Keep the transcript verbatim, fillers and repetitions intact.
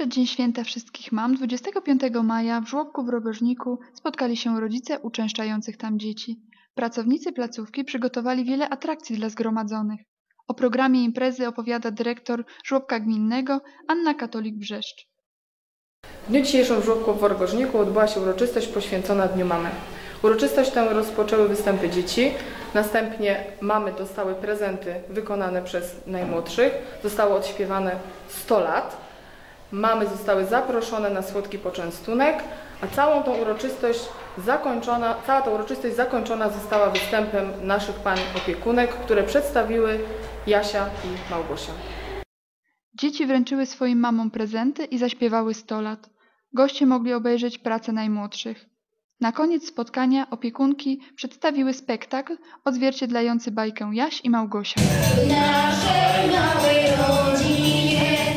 przeddzień święta Wszystkich Mam, dwudziestego piątego maja w żłobku w Rogoźniku spotkali się rodzice uczęszczających tam dzieci. Pracownicy placówki przygotowali wiele atrakcji dla zgromadzonych. O programie imprezy opowiada dyrektor żłobka gminnego Anna Katolik-Brzeszcz. W dniu dzisiejszym w żłobku w Rogoźniku odbyła się uroczystość poświęcona Dniu Mamy. Uroczystość tę rozpoczęły występy dzieci, następnie mamy dostały prezenty wykonane przez najmłodszych, zostało odśpiewane sto lat. Mamy zostały zaproszone na słodki poczęstunek, a całą tą uroczystość zakończona, cała ta uroczystość zakończona została występem naszych pań opiekunek, które przedstawiły Jasia i Małgosia. Dzieci wręczyły swoim mamom prezenty i zaśpiewały sto lat. Goście mogli obejrzeć pracę najmłodszych. Na koniec spotkania opiekunki przedstawiły spektakl odzwierciedlający bajkę Jaś i Małgosia. W naszej małej rodzinie